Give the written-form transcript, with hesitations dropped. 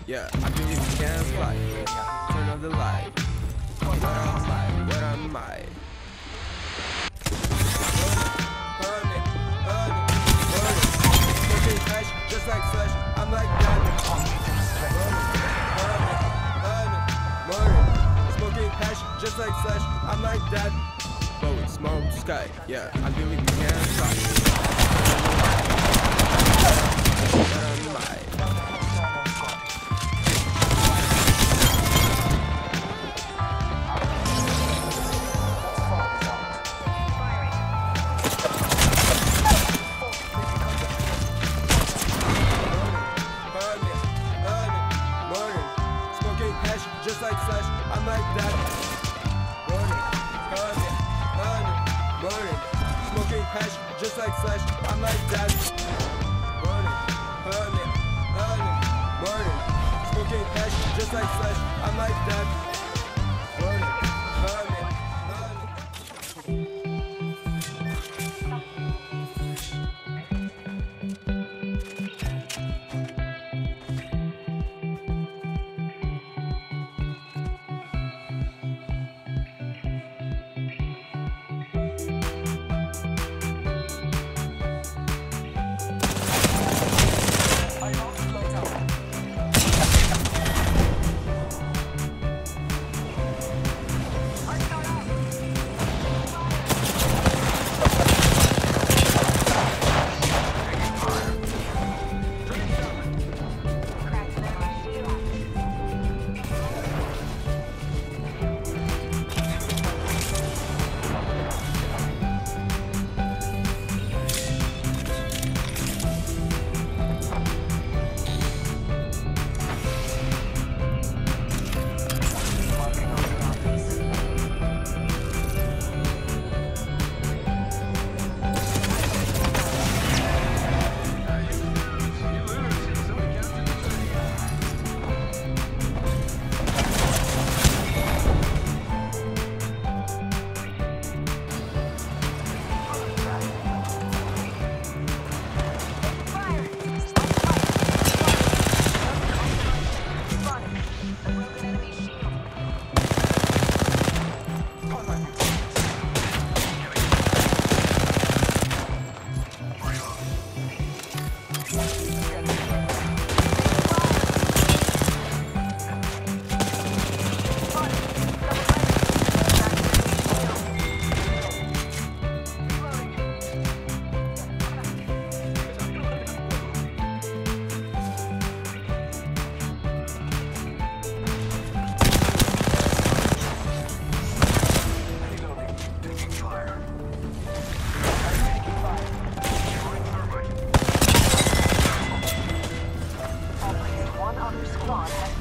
Yeah, I believe we can fly. Turn on the light. What am I? What am I? Smoking hash just like flesh. I'm like that. Smoking hash just like flesh. I'm like that. Blowing smoke sky. Yeah, I believe we can fly. What am I? Just like flesh, I'm like that. Burning, smoking hash, just like flesh, I'm like that. Burning, smoking hash, just like flesh, I'm like that. One other squad has